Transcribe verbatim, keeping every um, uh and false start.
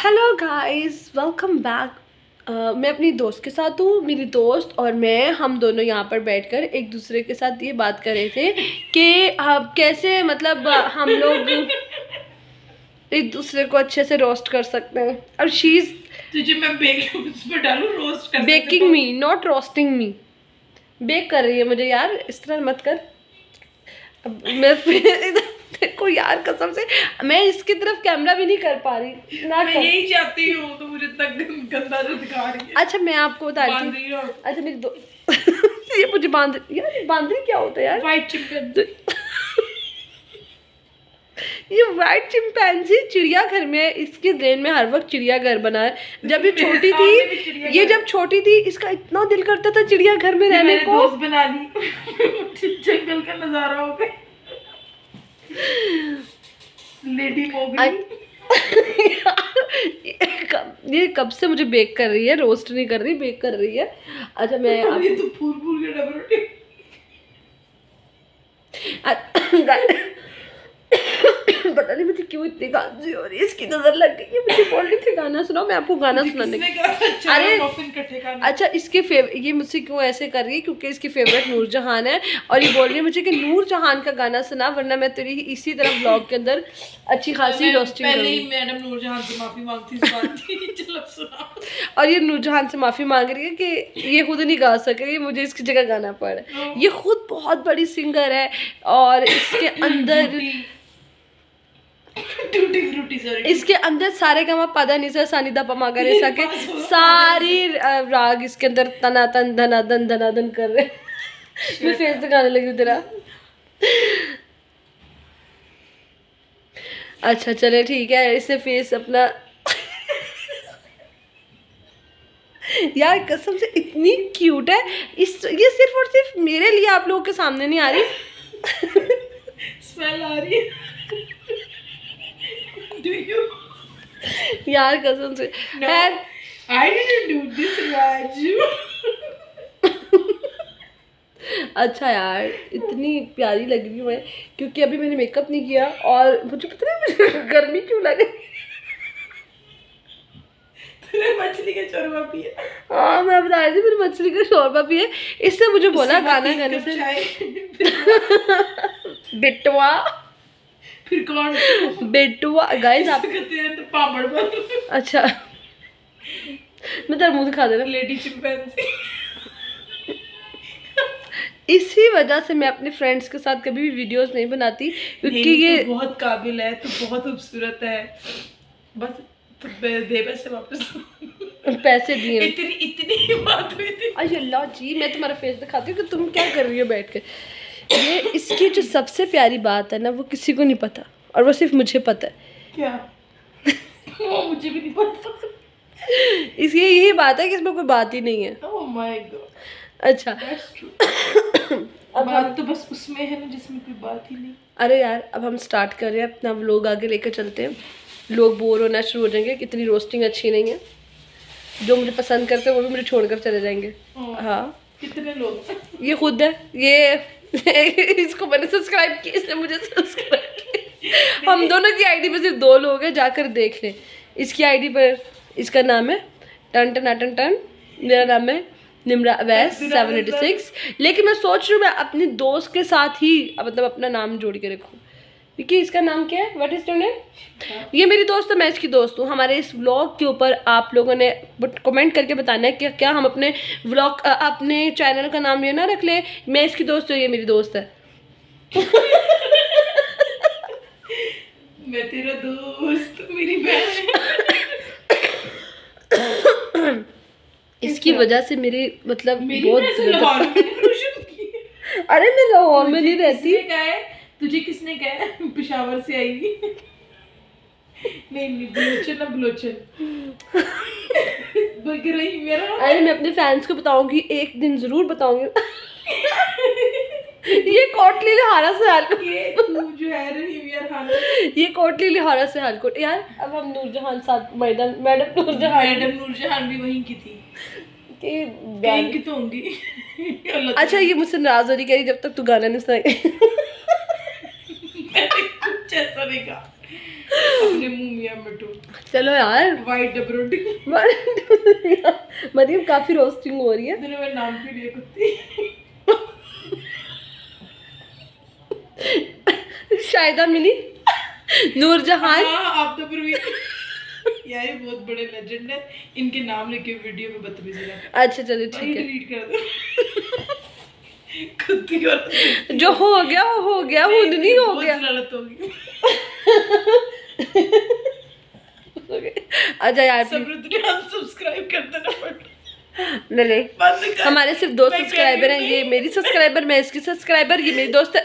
Hello guys, welcome back. मैं अपनी दोस्त के साथ हूँ। मेरी दोस्त और मैं हम दोनों यहाँ पर बैठकर एक दूसरे के साथ ये बात कर रहे थे कि आप कैसे मतलब हम लोग एक दूसरे को अच्छे से रोस्ट कर सकते हैं। और शीज तुझे मैं बेक उस पर डालूं, रोस्ट कर baking me not roasting me. Bake कर रही है मुझे यार, इस तरह मत कर। अब मैं फिर देखो यार, कसम से मैं इसकी तरफ कैमरा भी नहीं कर पा रही ना। मैं यही चाहती हूँ तो मुझे तक गंदा जो दिखा रही है। अच्छा मैं आपको बता रही हूँ। अच्छा मेरी दो ये मुझे बांध यार, बांधरी क्या होता है यार? White chimpanzee. ये व्हाइट चिंपैंजी चिड़ियाघर में, इसके ब्रेन में हर वक्त चिड़ियाघर बना है। जब ये छोटी थी ये जब छोटी थी इसका इतना दिल करता था चिड़ियाघर में रहने को। दोस्त बना ली जंगल का नजारा हो गया। Lady Mowgli. ये कब से मुझे बेक कर रही है, रोस्ट नहीं कर रही, बेक कर रही है। अच्छा मैं आप... ये तो फूल फूल के डबल रोटी। पता नहीं मुझे क्यों इतनी खांसी हो रही है, इसकी नजर लग गई है। मुझे बोल रही थी गाना सुनाओ, मैं आपको गाना सुनाने की। अरे अच्छा, इसके फेव ये मुझसे क्यों ऐसे कर रही है? क्योंकि इसकी फेवरेट नूरजहान है और ये बोल रही है मुझे कि नूरजहान का गाना सुना, वरना मैं तेरी इसी तरह ब्लॉग के अंदर अच्छी खासी रोस्टिंग पहले ही मैडम नूरजहान से माफी मांगती इस बात की। चलो सुना। और ये नूरजहान से माफी मांग रही है कि ये खुद नहीं गा सके, मुझे इसकी जगह गाना पड़ा। ये खुद बहुत बड़ी सिंगर है और इसके अंदर टूटी फ्रूटी सॉरी इसके अंदर सारे गामा पादा निसा सानिदा पमागा रेसा के सारी राग इसके अंदर तना तन धना धन धना धन कर रहे। मैं फेस से गाने लगी तेरा। अच्छा चले ठीक है, इससे फेस अपना यार कसम से इतनी क्यूट है। इस ये सिर्फ और सिर्फ मेरे लिए आप लोगों के सामने नहीं आ रही। स्मेल आ रही है। Do you? यार कसम से no, I didn't do this, Raju. अच्छा यार इतनी प्यारी लग रही हूँ मैं, क्योंकि अभी मैंने मेकअप नहीं किया और मुझे पता नहीं मुझे गर्मी क्यों लगे। तूने मछली का शोरबा पिया? हाँ मैं बता रही थी, मैंने मछली का शोरबा पिया। इससे मुझे बोला गाना गाने से बिटवा फिर कौन बेटुआ गाइस आप कहते हैं तो पापड़ बन। अच्छा मैं तेरा मुंह दिखा दे रहा। Lady chimpanzee. इसी वजह से मैं अपने फ्रेंड्स के साथ कभी भी वीडियोस नहीं बनाती, क्योंकि ये तो बहुत काबिल है, तो बहुत खूबसूरत है। बस तो दे पैसे वापस। पैसे दिए। इतनी इतनी बात हुई थी। अरे अल्लाह जी, मैं तुम्हारा फेस दिखाती हूँ कि तुम क्या कर रही हो बैठ के। ये इसकी जो सबसे प्यारी बात है ना, वो किसी को नहीं पता और वो सिर्फ मुझे पता है। क्या? वो मुझे भी नहीं पता। इसकी यही बात है कि इसमें कोई बात ही नहीं है। oh my God. अच्छा अब बात तो बस उसमें है ना जिसमें कोई बात ही नहीं। अरे यार अब हम स्टार्ट कर रहे हैं, अपना व्लॉग आगे लेकर चलते हैं। लोग बोर होना शुरू हो जाएंगे, कितनी रोस्टिंग अच्छी नहीं है। जो मुझे पसंद करते हैं वो भी मुझे छोड़कर चले जाएंगे। हाँ कितने लोग? ये खुद है, ये इसको मैंने सब्सक्राइब किया, इसने मुझे सब्सक्राइब किया। हम दोनों की आईडी पे सिर्फ दो लोग हैं, जाकर देख लें। इसकी आईडी पर इसका नाम है टन टन टन टन, मेरा नाम है Nimra Awais seven eighty six. लेकिन मैं सोच रही हूँ मैं अपनी दोस्त के साथ ही मतलब अपना नाम जोड़ के रखूँ, क्योंकि इसका नाम क्या है? What is your name? ये मेरी दोस्त है, मैं इसकी दोस्त हूँ। हमारे इस व्लॉग के ऊपर आप लोगों ने कमेंट करके बताना है कि क्या हम अपने व्लॉग अपने चैनल का नाम ये ना रख लें, मैं इसकी दोस्त हूँ, ये मेरी दोस्त है। मैं तेरा दोस्त, मेरी बहन। इसकी वजह से मेरी मतलब बहुत अरे मैं लाहौर में नहीं रहती। तुझे किसने कहा पेशावर से आई हुई? नहीं नहीं बलोचन ना बलोचन। बग रही मेरा। अरे मैं अपने फैंस को बताऊंगी, एक दिन जरूर बताऊंगी। ये कोटली लिहारा से हालकोट, ये तू जो है रहीम ये कोटली लिहारा से हालकोट। यार अब हम नूरजहान साथ madam madam Noorjahan madam Noorjahan भी वहीं की थी कि कहीं की तो होंगी। अच्छा ये मुझसे नाराज हो रही, कह रही जब तक तू गाना नहीं सुनाई। कुछ ऐसा नहीं कहा अपने मुंह मियां मिठू। चलो यार वाइट डबरोटी मरियम काफी रोस्टिंग हो रही है। तूने मेरा नाम क्यों लिया कुत्ती? शायदा मिनी नूरजहान। हाँ आप तो परवीन यार ये बहुत बड़े लेजेंड है, इनके नाम लेके वीडियो में बदतमीजी ना। अच्छा चलो ठीक है, डिलीट कर दो कुत्ती और जो हो गया वो हो गया, वो नहीं हो गया। जलालत होगी। अच्छा यार सब्सक्राइब कर देना बट नहीं नहीं हमारे सिर्फ दो सब्सक्राइबर हैं, ये मेरी सब्सक्राइबर, मैं इसकी सब्सक्राइबर, ये मेरी दोस्त